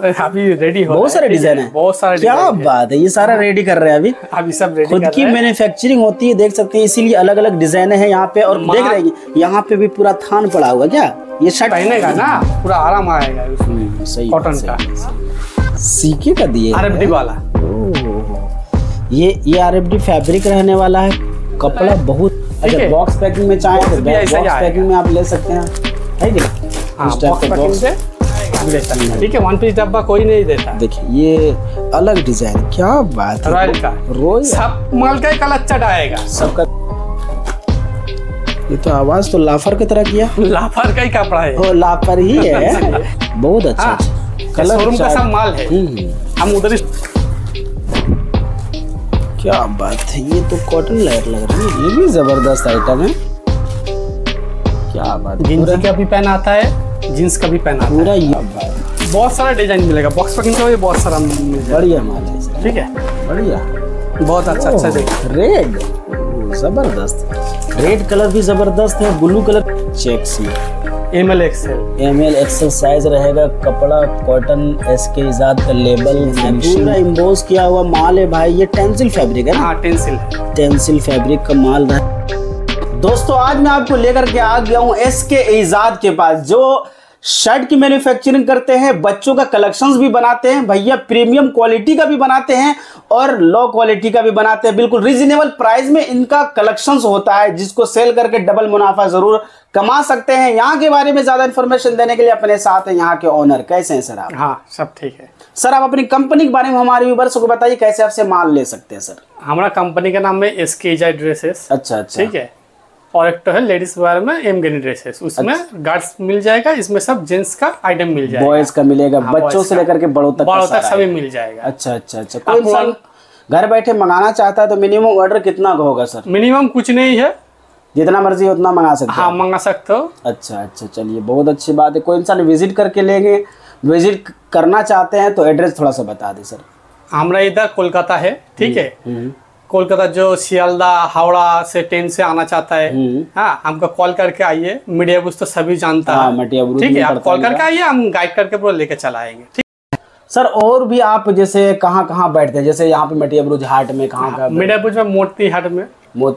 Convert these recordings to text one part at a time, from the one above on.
अभी रेडी हो बहुत सारे डिजाइन है, बहुत सारे क्या बात है। ये सारा रेडी कर रहे हैं अभी सब रेडी खुद की मैन्युफैक्चरिंग होती है, देख सकते हैं, इसीलिए अलग अलग डिजाइन है यहाँ पे। और देख रहे हैं यहाँ पे भी पूरा थान पड़ा हुआ, क्या ये शर्ट पहनेगा ना पूरा आराम आएगा उसमें। सही कॉटन का सीके का दिए RFD वाला। ये RFD फैब्रिक रहने वाला है, कपड़ा बहुत अच्छा। बॉक्स पैकिंग में चाहे तो बॉक्स पैकिंग में आप ले सकते हैं, है कि ठीक है। 1 पीस डब्बा कोई नहीं देता। देखिए ये अलग डिजाइन, क्या बात है। रॉयल का रोज सब माल का कलर आएगा सबका। ये तो आवाज तो लाफर की तरह किया, लाफर का ही कपड़ा है। ओ लाफर ही है। बहुत अच्छा कलर, शोरूम का सब माल है। हम उधर क्या बात है। ये तो कॉटन लेयर लग रही है, ये भी जबरदस्त आइटम है, क्या बात है। जींस का भी पहन आता है, जींस का भी पहन आता है पूरा। ये बहुत सारा डिजाइन मिलेगा, बॉक्स पैकिंग का भी बहुत सारा मिलेगा। बढ़िया माल है, ठीक है, बढ़िया, बहुत अच्छा देखिए। रेड जबरदस्त, रेड कलर भी जबरदस्त है, ब्लू कलर चेक्स में ML XL साइज रहेगा। कपड़ा कॉटन, SK इजाद का लेबल, पूरा इम्बोस किया हुआ माल है भाई। ये टेंसिल फैब्रिक है ना? हाँ टेंसिल फैब्रिक का माल है। दोस्तों आज मैं आपको लेकर के आ गया हूँ SK इजाद के पास, जो शर्ट की मैन्युफैक्चरिंग करते हैं, बच्चों का कलेक्शंस भी बनाते हैं भैया, प्रीमियम क्वालिटी का भी बनाते हैं और लो क्वालिटी का भी बनाते हैं। बिल्कुल रीजनेबल प्राइस में इनका कलेक्शंस होता है, जिसको सेल करके डबल मुनाफा जरूर कमा सकते हैं। यहाँ के बारे में ज्यादा इन्फॉर्मेशन देने के लिए अपने साथ है यहाँ के ओनर। कैसे हैं सर आप? हाँ सब ठीक है सर। आप अपनी कंपनी के बारे में हमारे व्यूअर्स को बताइए, कैसे आपसे माल ले सकते हैं सर? हमारा कंपनी का नाम है SK इजाद ड्रेसेस। अच्छा, ठीक है। और एक तो है लेडीज वेयर में M Gani ड्रेसेस, उसमें गार्ड्स मिल जाएगा, इसमें सब जेंट्स का आइटम मिल जाएगा, बॉयज का मिलेगा, बच्चों से लेकर के बड़ों तक सभी मिल जाएगा। अच्छा। कोई इंसान घर बैठे मंगाना चाहता है तो मिनिमम ऑर्डर कितना का होगा सर? मिनिमम कुछ नहीं है, जितना मर्जी उतना मंगा सकते हैं। हाँ मंगा सकते हो। अच्छा, चलिए बहुत अच्छी बात है। कोई इंसान विजिट करके लेंगे, विजिट करना चाहते हैं तो एड्रेस थोड़ा सा बता दें सर। हमारा इधर कोलकाता है, ठीक है। कोलकाता जो सियालदा हावड़ा से ट्रेन से आना चाहता है, हाँ हमको कॉल करके आइए। मीडिया बुज तो सभी जानता है, ठीक है। आप कॉल करके आइए, हम गाइड करके पूरा लेके चला आएंगे, ठीक सर। और भी आप जैसे कहाँ बैठते हैं? जैसे यहाँ पे मटियाबुरुज हाट में कहाँ? मीडियाबुज में मोती हाट में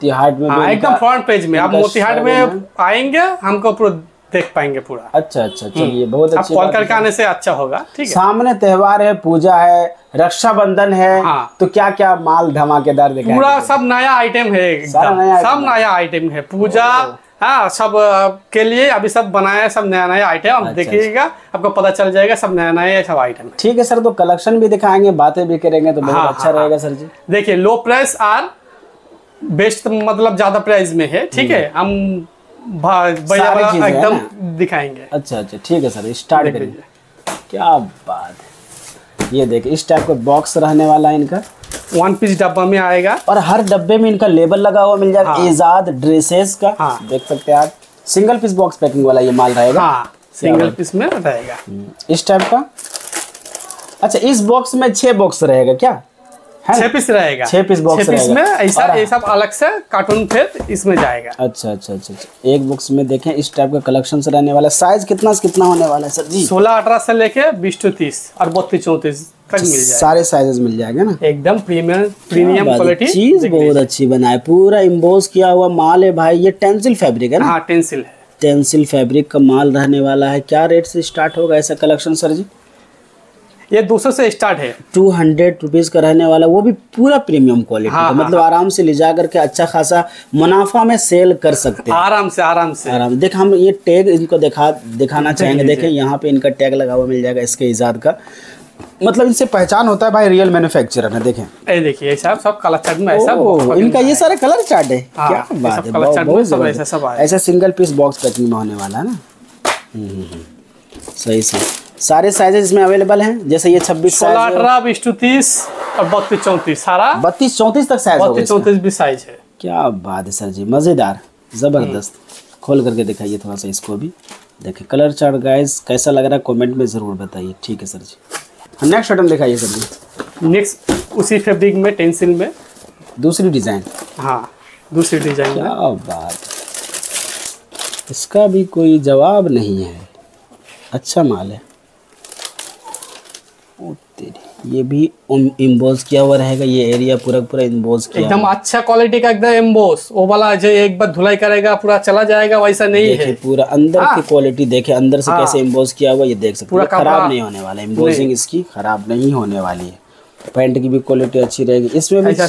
एकदम फ्रंट पेज में। आप मोती हाट में आएंगे, हमको पूरा देख पाएंगे पूरा। अच्छा, चलिए बहुत अच्छी कॉल करके आने से अच्छा होगा, ठीक है। सामने त्योहार है, पूजा है, रक्षाबंधन है, हाँ। तो क्या क्या माल धमाकेदार दिखाएंगे? पूरा सब नया आइटम है, सब नया आइटम है। पूजा हाँ सब के लिए अभी सब बनाया, सब नया आइटम। आप देखिएगा, आपको पता चल जाएगा, सब नया सब आइटम। ठीक है सर, तो कलेक्शन भी दिखाएंगे, बातें भी करेंगे तो बहुत अच्छा रहेगा सर जी। देखिए लो प्राइस और बेस्ट, मतलब ज्यादा प्राइस में है, ठीक है। हम एकदम दिखाएंगे। अच्छा, ठीक है सर, स्टार्ट करिए। क्या बात है। ये देखिए इस टाइप का बॉक्स रहने वाला है इनका, 1 पीस डब्बा में आएगा और हर डब्बे में इनका लेबल लगा हुआ मिल जाएगा। हाँ। इजाद ड्रेसेस का, हाँ। देख सकते हैं आप, सिंगल पीस बॉक्स पैकिंग वाला ये माल रहेगा। हाँ, सिंगल पीस में रहेगा इस टाइप का। अच्छा, इस बॉक्स में 6 बॉक्स रहेगा क्या? 6 पीस रहेगा, 6 पीस बॉक्स रहेगा में। ऐसा ये सब अलग से कार्टून फिर इसमें जाएगा। अच्छा। एक बॉक्स में देखें इस टाइप का कलेक्शन से रहने वाला। साइज कितना से कितना होने वाला है सर जी? 16-18 से लेके 20-30 और 32-34 तक मिल जाएगा। सारे साइजेस मिल जाएंगे ना, एकदम प्रीमियम क्वालिटी। चीज बहुत अच्छी बनाए, पूरा इम्बोस किया हुआ माल है भाई। ये टेंसिल फैब्रिक है ना? हाँ टेंसिल है, टेंसिल फैब्रिक का माल रहने वाला है। क्या रेट से स्टार्ट होगा ऐसा कलेक्शन सर जी? ये 200 से स्टार्ट है, 200 रुपीज का रहने वाला, वो भी पूरा प्रीमियम क्वालिटी का। मतलब आराम से ले जा करके अच्छा खासा मुनाफा में सेल कर सकते हैं, आराम से। देख हम ये टैग इनको दिखाना चाहेंगे। देखें यहाँ पे इनका टैग लगा हुआ मिल जाएगा SK इजाद का। मतलब इनसे पहचान होता है भाई, रियल मैन्युफैक्चरर है। देखें ये देखिए सब कलर चार्ट में ऐसा, इनका ये सारे कलर चार्ट है। क्या बात है, ऐसा सिंगल पीस बॉक्स पैकिंग में होने वाला है ना। सही से सारे साइजेस इसमें अवेलेबल हैं। जैसे ये 26 साइज, 16-18, 20-30 और 32-34 सारा 32-34 तक साइज, 32-34 भी साइज है। क्या बात है सर जी, मजेदार, जबरदस्त। खोल करके दिखाइए थोड़ा सा इसको भी। देखिए कलर चार्ट गाइस कैसा लग रहा है कमेंट में जरूर बताइए, ठीक है सर जी। नेक्स्ट आइटम दिखाइए सर जी। नेक्स्ट उसी फैब्रिक में टेंसिल में दूसरी डिजाइन। हाँ दूसरी डिजाइन। क्या बात, इसका भी कोई जवाब नहीं है, अच्छा माल है। ओ तेरी, ये भी इम्बोस किया हुआ रहेगा, ये एरिया पूरा पूरा इम्बोस किया एकदम अच्छा क्वालिटी का, एकदम एम्बोस। वो वाला जो एक बार धुलाई करेगा पूरा चला जाएगा, वैसा नहीं है। पूरा अंदर की क्वालिटी देखे, अंदर से कैसे इम्बोस किया हुआ, ये देख सकते हैं। खराब नहीं होने वाला, इम्बोसिंग इसकी खराब नहीं होने वाली है। पैंट की भी क्वालिटी अच्छी रहेगी। इसमें भी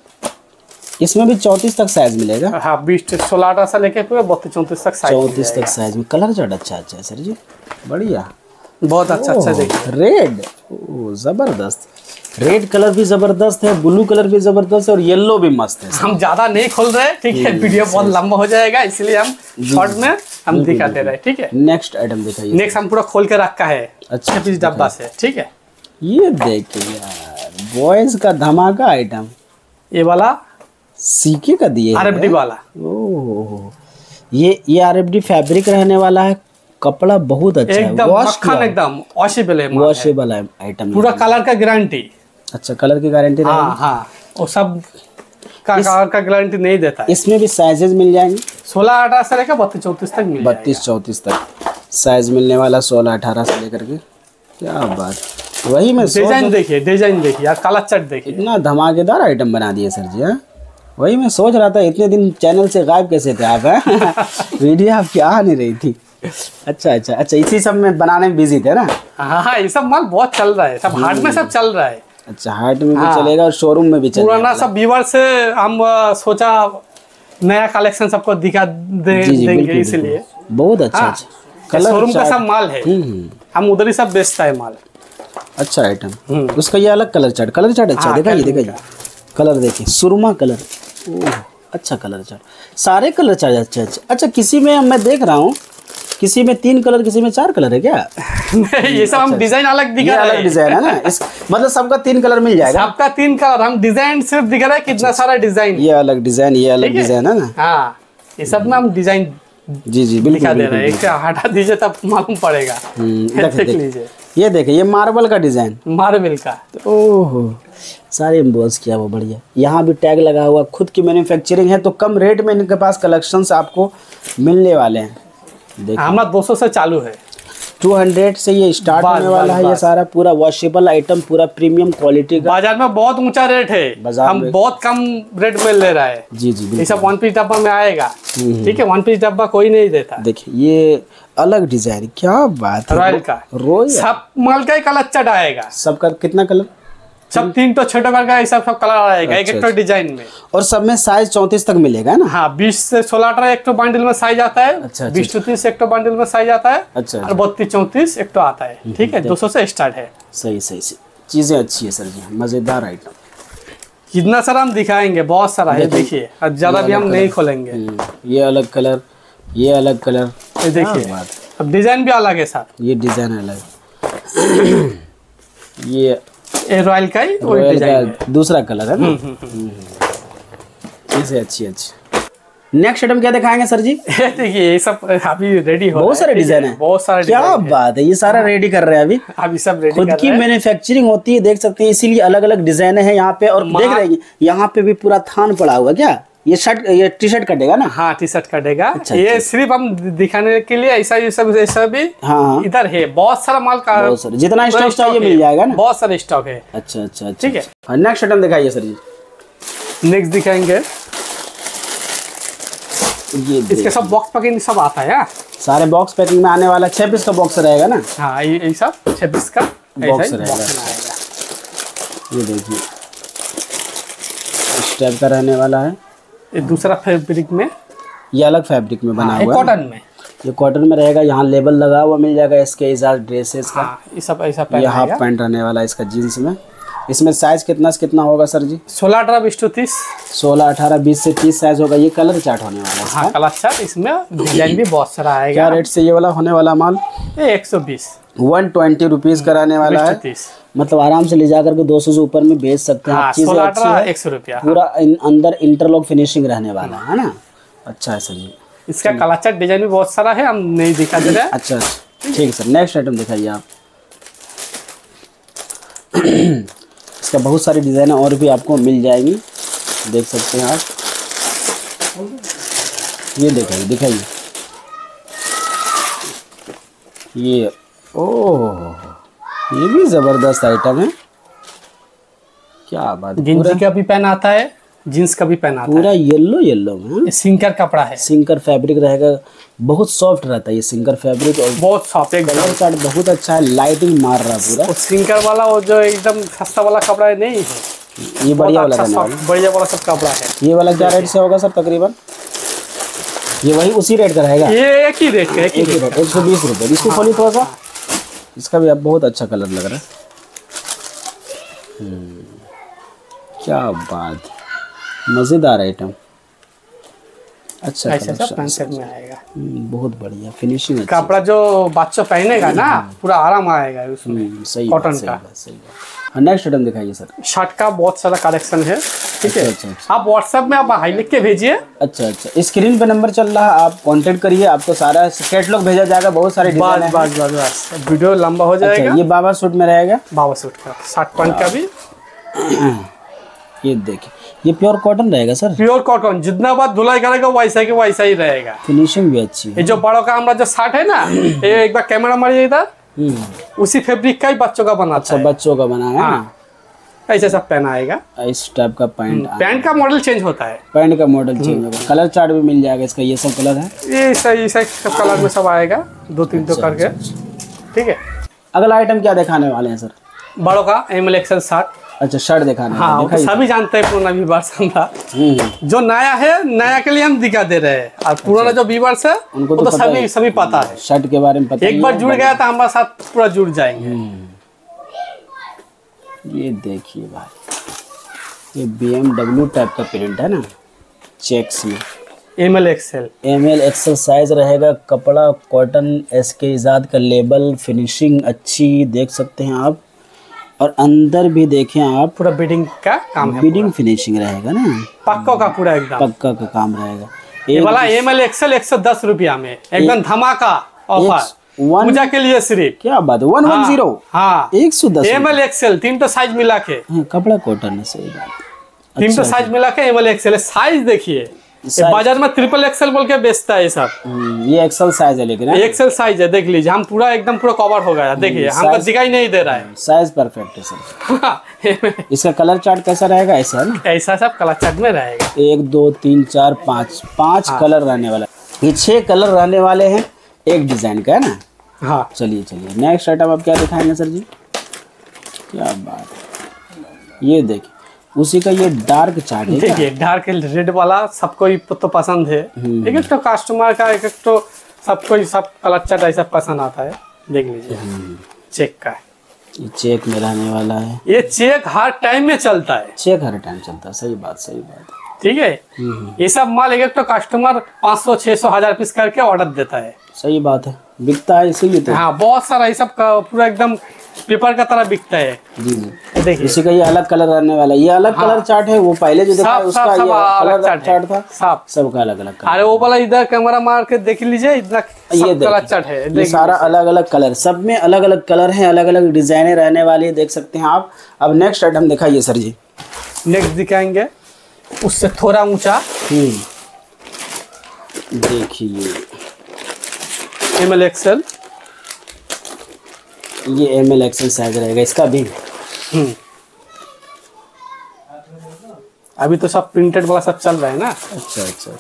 इसमें भी 34 तक साइज मिलेगा। हाँ, 20 16 18 से लेके पूरा 32 34 तक साइज, 34 तक साइज में। कलर चार्ट अच्छा है सर जी, बढ़िया, बहुत अच्छा देखिए। रेड, ओ जबरदस्त, रेड कलर भी जबरदस्त है, ब्लू कलर भी जबरदस्त है, और येलो भी मस्त है। हम ज्यादा नहीं खोल रहे, ठीक है, वीडियो बहुत लंबा हो जाएगा, इसलिए हम शॉर्ट में हम दिखाते रहे, ठीक है। नेक्स्ट आइटम दिखाइए। नेक्स्ट हम पूरा खोल के रखा है, अच्छा, 26 डब्बा से, ठीक है। ये देखिए यार, बॉयज का धमाका आइटम, ये वाला सीके का दिए आरएफडी वाला। ओह, ये आरएफडी फैब्रिक रहने वाला है, कपड़ा बहुत अच्छा है, एकदम मक्खन, एकदम वॉशेबल है, वॉशेबल आइटम, पूरा कलर का गारंटी। अच्छा, कलर की गारंटी रहेगी। हाँ हाँ, वो सब का कलर का गारंटी नहीं देता है। इसमें भी साइजेस मिल जाएंगे, 16 18 से लेकर 32 34 तक मिल 32 34 तक साइज मिलने वाला, 16 18 से लेकर के। क्या बात, वही मैं डिजाइन देखिए, डिजाइन देखिए यार, कलर चार्ट देखिए, इतना धमाकेदार आइटम बना दिए सर जी। हाँ, वही मैं सोच रहा था, इतने दिन चैनल से गायब कैसे थे आप? वीडियो आपकी आ नहीं रही थी। अच्छा, इसी सब में बनाने में बिजी थे ना? हाँ, ये सब माल बहुत चल रहा है, सब हाट में सब चल रहा है। अच्छा, हाट में भी चलेगा और शोरूम में भी चलेगा। पुराना सब व्यूअर से हम सोचा नया कलेक्शन सबको दिखा देंगे, इसलिए बहुत अच्छा कलर, शोरूम का सब माल है, हम उधर ही सब बेचता है माल। अच्छा आइटम, उसका ये अलग कलर चार्ट अच्छा, दिखाइए कलर देखिए, सुरमा कलर, ओह अच्छा कलर चार्ट, सारे कलर चार्ट अच्छा। किसी में मैं देख रहा हूँ, किसी में 3 कलर, किसी में 4 कलर है क्या? ये सब हम डिजाइन अलग दिखा रहे हैं, अलग डिजाइन है ना, इस मतलब सबका 3 कलर मिल जाएगा, सबका 3 कलर, हम डिजाइन सिर्फ दिखा रहे हैं, कितना सारा डिजाइन, ये अलग डिजाइन, ये अलग डिजाइन है ना। हाँ, ये सब ना हम डिजाइन जी दिखा दे रहे हैं, एक हटा दीजिए तब मालूम पड़ेगा। देख लीजिए, ये देखिए, ये मार्बल का डिजाइन, मार्बल का, ओहो सारे एम्बोस किया वो, बढ़िया। यहाँ भी टैग लगा हुआ, खुद की मैन्युफैक्चरिंग है, तो कम रेट में इनके पास कलेक्शंस आपको मिलने वाले हैं। देखिए, हमारा 200 से चालू है, 200 से ये स्टार्ट होने वाला है। ये सारा पूरा वॉशेबल आइटम, पूरा प्रीमियम क्वालिटी का। बाजार में बहुत ऊंचा रेट है, हम बहुत कम रेट में ले रहा है। जी ये सब 1 पीस डब्बा में आएगा, ठीक है, 1 पीस डब्बा कोई नहीं देता। देखिए, ये अलग डिजाइन, क्या बात है, रॉयल का, सब माल का ही कलर चार्ट आएगा। सबका कितना कलर? सब 3 तो छोटे कलर का सब कलर आएगा, एक डिजाइन में, और सब में साइज 34 तक मिलेगा ना? हाँ, 20 से 16 18 एक तो बंडल में साइज आता है। 20 से 30 एक तो बंडल में साइज आता है। और 32 34 एक तो आता है, ठीक है, 200 से स्टार्ट है। सही चीजें अच्छी है सर जी, मजेदार आइटम। कितना सारा हम दिखाएंगे, बहुत सारा है, देखिए, और ज्यादा भी हम नहीं खोलेंगे। ये अलग कलर, ये अलग कलर, ये देखिए, अब डिजाइन भी अलग है साथ, ये डिजाइन अलग, ये रॉयल का ही डिजाइन, दूसरा कलर है ना। इसे अच्छी नेक्स्ट आइटम क्या दिखाएंगे सर जी? देखिए, ये सब अभी रेडी हो, बहुत सारे डिजाइन है, बहुत सारे, क्या बात है, ये सारा रेडी कर रहे हैं अभी सब रेडी, खुद की मैन्युफैक्चरिंग होती है, देख सकते हैं, इसीलिए अलग अलग डिजाइन है यहाँ पे। और देख रहे हैं, यहाँ पे भी पूरा थान पड़ा हुआ, क्या ये शर्ट, ये टी शर्ट कटेगा ना? हाँ, टी शर्ट कटेगा। अच्छा, ये सिर्फ हम दिखाने के लिए, ऐसा भी हाँ, इधर है, बहुत सारा माल का, बहुत सारा, जितना स्टॉक चाहिए मिल जाएगा ना, बहुत सारा स्टॉक है। अच्छा, ठीक है। नेक्स्ट आइटम दिखाइए सर जी। नेक्स्ट दिखाएंगे, ये इसके सब बॉक्स पैकिंग सब आता है, सारे बॉक्स पैकिंग में आने वाला 6 पीस का बॉक्स रहेगा ना? हाँ, ये सब 6 पीस का बॉक्स रहेगा। ये देखिए, इस टाइप का रहने वाला है। ये दूसरा फैब्रिक में, ये अलग फैब्रिक में बना हुआ है, कॉटन में, ये कॉटन में रहेगा। यहाँ लेबल लगा हुआ मिल जाएगा इसके एजाज ड्रेसेस का। ये सब ऐसा ये हाफ पैंट रहने वाला है इसका, जींस में। इसमें साइज कितना से कितना होगा सर जी? 16 18 20 से 30, 16 18 20 से 30 साइज होगा। ये कलर चार्ट होने वाला है। हाँ, कलर चार्ट, इसमें डिजाइन भी बहुत सारा आएगा। क्या रेट से ये वाला होने वाला माल? 120 120 रुपीज का रहने वाला है, मतलब आराम से ले जाकर के 200 से ऊपर में बेच सकते हैं। हाँ, 16 18 100 रुपया। पूरा अंदर इंटरलॉक फिनिशिंग रहने वाला है ना? अच्छा है सर जी। इसका कलर चार्ट डिजाइन भी बहुत सारा है, हम नहीं दिखा दे रहे हैं। अच्छा, ठीक है सर। नेक्स्ट आइटम दिखाइए आप। इसका बहुत सारी डिजाइन और भी आपको मिल जाएंगी, देख सकते हैं आप। ये दिखाइए ये, ओह ये भी जबरदस्त आइटम है, क्या बात। गेंजी का भी पहन आता है, जींस का भी पहन आता है, पूरा येलो येलो में। सिंकर कपड़ा है, सिंकर फैब्रिक रहेगा, बहुत सॉफ्ट रहता है ये सिंकर फैब्रिक और बहुत सॉफ्ट है। कलर चार्ट बहुत अच्छा है, लाइटिंग मार रहा है पूरा। सिंकर वाला वो जो एकदम सस्ता वाला कपड़ा नहीं है, ये बढ़िया वाला अच्छा बढ़िया वाला सब कपड़ा है। ये वाला क्या रेट से होगा सर तकरीबन? ये वही उसी रेट का रहेगा? ये एक ही रेट का, एक ही रेट 120 रुपये। इसको खोलिए थोड़ा सा, इसका भी अब बहुत अच्छा कलर लग रहा है। क्या बात, मजेदार आइटम, अच्छा ऐसा सब पैंट में आएगा। बहुत बढ़िया फिनिशिंग। कपड़ा जो बच्चा पहनेगा ना पूरा आराम आएगा उसमें, सही कॉटन का। नेक्स्ट आइटम दिखाइए सर। शर्ट का बहुत सारा कलेक्शन है, ठीक है। अच्छा। आप व्हाट्सएप में आप हाई लिख के भेजिए। अच्छा, स्क्रीन पे नंबर चल रहा है, आप कांटेक्ट करिए, आपको सारा कैटलॉग भेजा जाएगा। बहुत सारे डिजाइन है। बस वीडियो लंबा हो जाएगा। अच्छा, ये बाबा सूट में रहेगा, बाबा सूट का शर्ट पैंट का भी। ये देखिए, ये प्योर कॉटन रहेगा सर? प्योर कॉटन, जितना बार धुलाई करेगा वैसा के वैसा ही रहेगा। फिनिशिंग भी अच्छी है। ये जो बड़ों का हमारा जो शर्ट है ना, ये एक बार कैमरा मारिए इधर, उसी फैब्रिक का ही बच्चों का बना। अच्छा, बच्चों का बना है। हाँ, ऐसे सब पहना आएगा। इस टाइप का पैंट का मॉडल चेंज होता है, पैंट का मॉडल चेंज होगा। कलर चार्ट भी मिल जाएगा इसका। ये सब कलर है, ये सही सब कलर में सब आएगा, 2-3 तो करके, ठीक है। अगला आइटम क्या दिखाने वाले हैं सर? बड़ों का ML XL शर्ट। अच्छा, शर्ट दिखाने। हाँ, तो सभी जानते हैं पुराना व्यूअर्स का। जो नया है, नया के लिए हम दिखा दे रहे हैं, और पुराना जो व्यूअर्स है उनको तो सभी पता है। शर्ट के बारे में पता, एक बार जुड़ गया तो हमारे साथ पूरा जुड़ जाएंगे। ये देखिए भाई, ये BMW टाइप का प्रिंट है ना, चेक्स में। ML XL साइज रहेगा। कपड़ा कॉटन, SK इजाद का लेबल, फिनिशिंग अच्छी देख सकते हैं आप। और अंदर भी देखें आप, पूरा बीडिंग का काम है, बीडिंग फिनिशिंग रहेगा ना, पक्का का पूरा एकदम पक्का का काम रहेगा। ये वाला ML XL 110 रुपया में एकदम धमाका ऑफर, पूजा के लिए सिर्फ। क्या बात है, 110? हाँ, 110 ML XL 3 साइज मिला के। कपड़ा कॉटन है, सही बात। 3 साइज मिला के ML XL साइज देखिए। बाजार में XXL बोल के बेचता है ये सब। ये XL साइज है, लेकिन XL साइज है, देख लीजिए। हम पूरा एकदम पूरा कवर हो गया, देखिए हमको दिखाई नहीं दे रहा है। साइज परफेक्ट है सर। इसका कलर चार्ट कैसा रहेगा? ऐसा है ना, ऐसा सब कलर चार्ट में रहेगा। 1 2 3 4 5 कलर रहने वाला। ये 6 कलर रहने वाले हैं एक डिजाइन का, है ना। हाँ, चलिए नेक्स्ट आइटम आप क्या दिखाएंगे सर जी? क्या बात, ये देखिए उसी का ये डार्क चार्ट है। देखिए डार्क रेड वाला सबको तो पसंद है। एक तो कस्टमर का, एक तो सबको सब कलर चार्ट ऐसा पसंद आता है। देख लीजिए, चेक का है, ये चेक में रहने वाला है। ये चेक हर टाइम में चलता है, चेक हर टाइम चलता है। सही बात, सही बात, ठीक है। ये सब माल एक तो कस्टमर 500 600 1000 पीस करके ऑर्डर देता है। सही बात है, बिकता है इसीलिए तो। हाँ, बहुत सारा ये सब पूरा एकदम पेपर का तरह बिकता है। जी, देखिए इसी का ये अलग कलर रहने वाला है। ये अलग कलर चार्ट है, वो पहले जो देखा उसका ये अलग चार्ट था, सबका अलग अलग कलर। अरे वो वाला इधर कैमरा मार के देख लीजिए, इतना ये कलर चार्ट है। ये सारा अलग अलग कलर, सब में अलग अलग कलर है, अलग अलग डिजाइने रहने वाली है, देख सकते हैं आप। अब नेक्स्ट आइटम दिखाइए सर जी। नेक्स्ट दिखाएंगे उससे थोड़ा ऊंचा। देखिए ML XL, ये ML XL साइज रहेगा इसका भी। अभी तो सब प्रिंटेड वाला सब चल रहा है ना। अच्छा,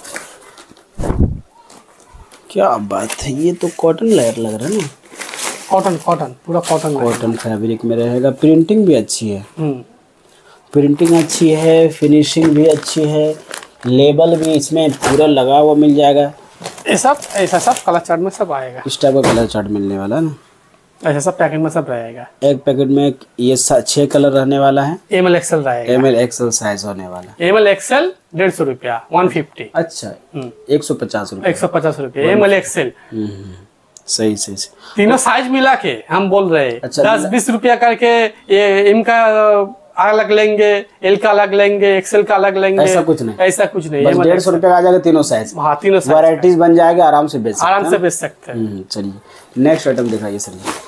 क्या बात है, ये तो कॉटन लेयर लग रहा है ना। कॉटन पूरा कॉटन फैब्रिक में रहेगा। प्रिंटिंग भी अच्छी है, प्रिंटिंग अच्छी है, फिनिशिंग भी अच्छी है, लेबल भी इसमें पूरा लगा हुआ मिल जाएगा। ऐसा सब कलर चार्ट में सब आएगा। इस टाइप का कलर चार्ट मिलने वाला है ना, ऐसा सब पैकेट में सब रहेगा। एक पैकेट में ये 6 कलर रहने वाला है। ML XL रहेगा, ML XL साइज होने वाला। ML XL 150 रुपया, 150। अच्छा, 150 रुपया, 150 रुपया ML XL। सही तीनों साइज मिला के हम बोल रहे हैं। अच्छा, 10-20 रुपया करके ये M का अलग लेंगे, L का अलग लेंगे, XL का अलग लेंगे। ऐसा कुछ नहीं, बस 150 रुपया आ जाएगा तीनों साइज। हाँ, तीनों साइज वैरायटीज बन जाएगा, आराम से बेच सकते हैं। चलिए नेक्स्ट आइटम दिखाइए सर जी।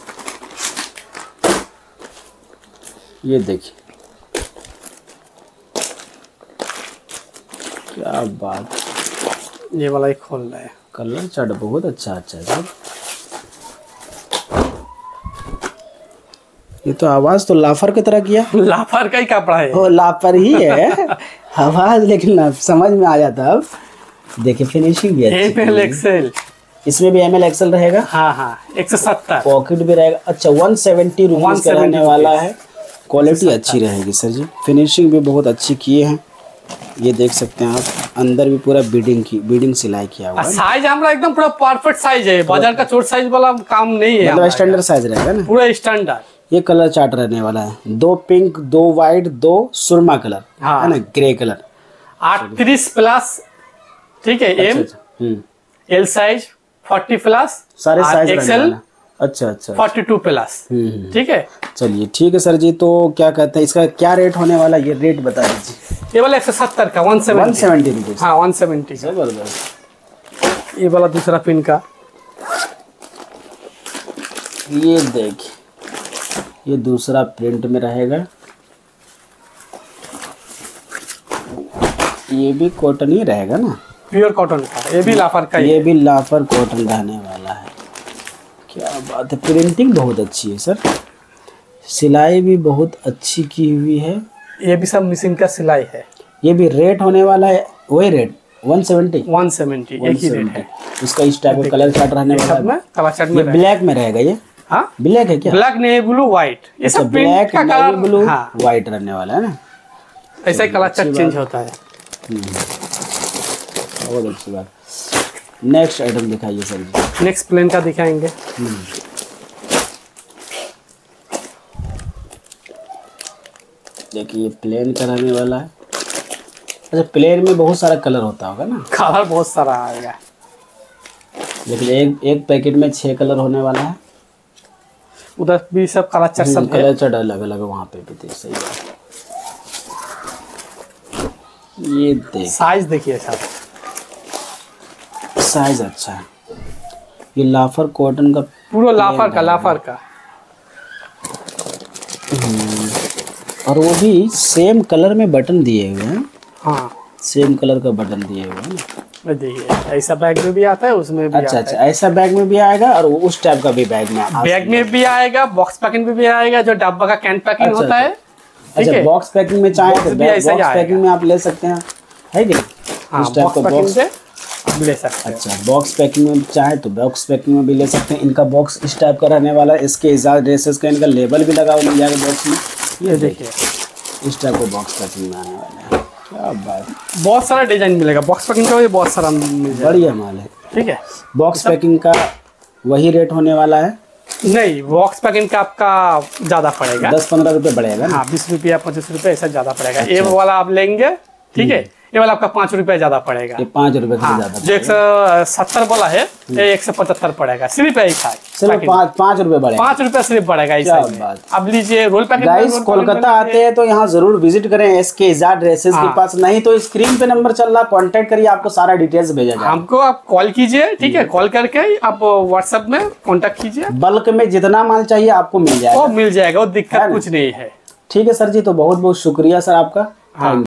ये देखिए, क्या बात, ये वाला ही खोल रहा है। कलर चार्ट बहुत अच्छा है सर। ये तो आवाज तो लाफर की तरह किया। लाफर का ही कपड़ा है। वो लाफर ही है आवाज, लेकिन समझ में आ जाता। अब देखिए फिनिशिंग भी अच्छी। ML XL इसमें भी ML XL रहेगा। हाँ 170। पॉकेट भी रहेगा। अच्छा 170 रुपीज का रहने वाला है। क्वालिटी अच्छी रहेगी सर जी। फिनिशिंग भी बहुत अच्छी किए हैं, ये देख सकते हैं आप। अंदर भी पूरा बीडिंग सिलाई किया हुआ है। साइज हमारा एकदम पूरा परफेक्ट साइज है, बाजार का छोट साइज वाला काम नहीं है, मतलब स्टैंडर्ड साइज रहेगा ना, पूरा स्टैंडर्ड। ये कलर चार्ट रहने वाला है, 2 पिंक 2 वाइट 2 सुरमा कलर है ना, ग्रे कलर। 38 प्लस, ठीक है। M L साइज 40 प्लस, सारे साइज XL। अच्छा 42 प्लस, ठीक है। चलिए ठीक है सर जी। तो क्या कहते हैं, इसका क्या रेट होने वाला है, ये रेट बता दीजिए। ये वाला 170 का 170 रुपीज। हाँ 170। जबरदस्त। ये वाला दूसरा पिन का, ये देखिए, ये दूसरा प्रिंट में रहेगा। ये भी कॉटन ही रहेगा ना, प्योर कॉटन का। ये भी लाफर का, ये भी लाफर कॉटन रहने वाला है। क्या बात है, प्रिंटिंग बहुत अच्छी है सर, सिलाई भी बहुत अच्छी की हुई है। ये भी सब मशीन का सिलाई है। ये भी रेट होने वाला है वही रेट 170 एक ही रेट है। इसका इस टाइप का कलर चार्ट रहने वाला है। कलर चार्ट में ब्लैक में रहेगा ये। हाँ ब्लैक है क्या? ब्लैक नहीं, ब्लू व्हाइट। ये सब ब्लैक का कलर, ब्लू व्हाइट रहने वाला है ना। ऐसा ही कलर चार्ट चेंज होता है। बहुत अच्छी बात। नेक्स्ट आइटम दिखाइए सर जी। नेक्स्ट प्लेन का दिखाएंगे। देखिए प्लेन का रहने वाला है। अच्छा प्लेन में बहुत सारा कलर होता होगा ना? कलर बहुत सारा आएगा, लेकिन एक पैकेट में 6 कलर होने वाला है। उधर भी सब कलर चार्ट सब कलर चार्ट अलग अलग वहाँ पे भी देख। सही बात। ये देख साइज देखिए सर, साइज अच्छा है। ये लाफर कॉटन का, पूरा लाफर का और वो भी सेम कलर में बटन दिए हुए हैं। हाँ सेम कलर का बटन दिए हुए हैं। देखिए ऐसा बैग में भी आता है, उसमें भी अच्छा ऐसा बैग में भी आएगा और उस टाइप का भी बैग में भी आएगा। बॉक्स पैकिंग में भी आएगा, जो डब्बा का कैन पैकिंग होता है। अच्छा बॉक्स पैकिंग में चाहे तो बॉक्स पैकिंग में आप ले सकते हैं, है कि हाँ, इस टाइप का बॉक्स ले सकते हैं। अच्छा बॉक्स पैकिंग में चाहे तो बॉक्स पैकिंग में भी ले सकते हैं। इनका बॉक्स इस टाइप का रहने वाला है। इसके इजाज़ ड्रेसेस का इनका लेबल भी लगा हुआ मिल जाएगा बॉक्स में। ये देखिए इस टाइप का बॉक्स पैकिंग में आने वाला है। क्या बात, बहुत सारा डिजाइन मिलेगा बॉक्स पैकिंग का, बहुत सारा मिल जाएगा। बढ़िया माल है। ठीक है, बॉक्स पैकिंग का वही रेट होने वाला है? नहीं, बॉक्स पैकिंग का आपका ज्यादा पड़ेगा, 10-15 रुपये बढ़ेगा। हाँ 20 रुपया 25 रुपये ऐसा ज्यादा पड़ेगा। ये वाला आप लेंगे, ठीक है, ये वाला आपका 5 रुपया ज्यादा पड़ेगा। ये 5 रुपये से ज्यादा। जो 170 वाला है ये 175 पड़ेगा। सिर्फ एक है, सिर्फ 5 रुपये बढ़ेगा। 5 रुपया सिर्फ बढ़ेगा। अब लीजिए रोल पैकिंग। गाइस कोलकाता आते हैं तो यहाँ जरूर विजिट करें SK इजाज ड्रेसेस के पास। नहीं तो स्क्रीन पे नंबर चल रहा, कांटेक्ट करिए, आपको सारा डिटेल्स भेजा जाएगा। हमको आप कॉल कीजिए, ठीक है, कॉल करके आप व्हाट्सएप में कांटेक्ट कीजिए। बल्क में जितना माल चाहिए आपको मिल जाएगा। वो दिक्कत कुछ नहीं है। ठीक है सर जी, तो बहुत बहुत शुक्रिया सर आपका।